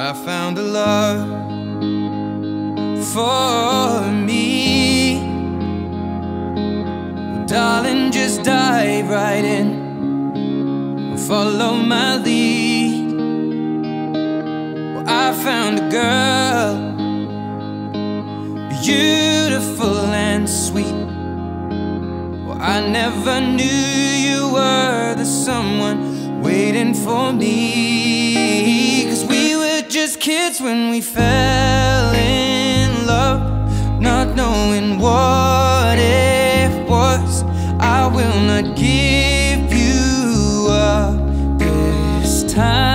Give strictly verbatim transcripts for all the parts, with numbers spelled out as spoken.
I found a love for me. Well, darling, just dive right in, follow my lead. Well, I found a girl, beautiful and sweet. Well, I never knew you were the someone waiting for me. 'Cause we were just kids when we fell in love, not knowing what it was. I will not give you up this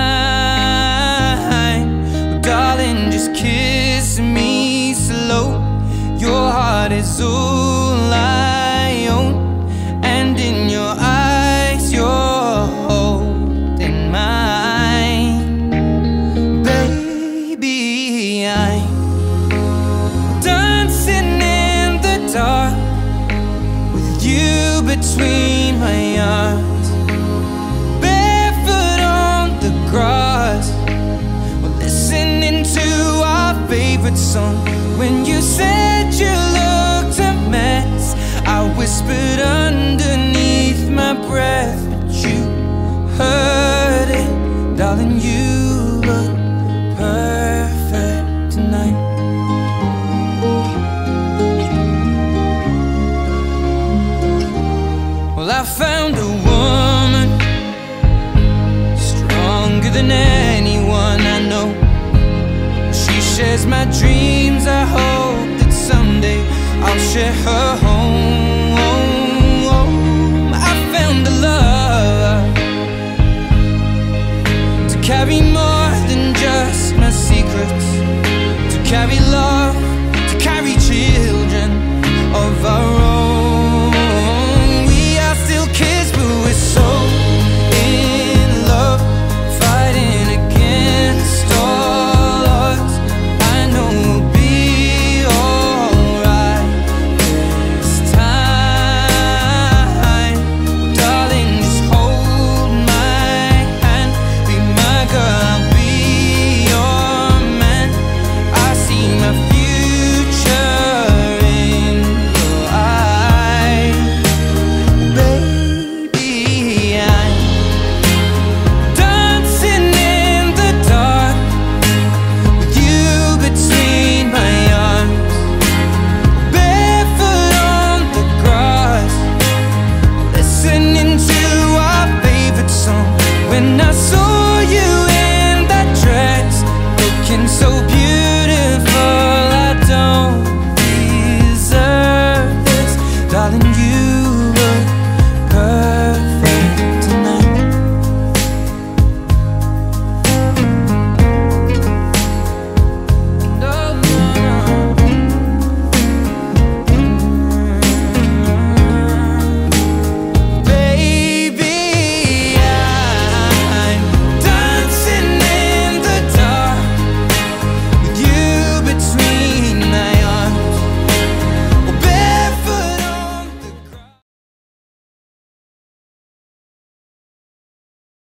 time. Well, darling, just kiss me slow. Your heart is all I own, and in your eyes you're holding mine. Baby, I'm dancing in the dark with you between my arms, barefoot on the grass. We're listening to our favorite song. When you said you looked a mess, I whispered underneath my breath, but you heard it. Darling, you look perfect tonight. Well, I found a woman stronger than anyone I know. She shares my dreams. I hope that someday I'll share her home.